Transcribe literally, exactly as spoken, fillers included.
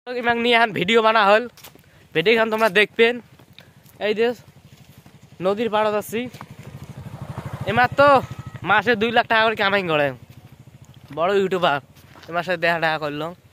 ইমাক নিয়ে এখন ভিডিও বানা হল ভিডিও খান তোমরা দেখবেন এই যে নদীর পাড়ত আছি এমার তো মাসে দুই লাখ টাকা করে কামাই করে বড় ইউটিউবার এমার সাথে দেখা টাকা করলাম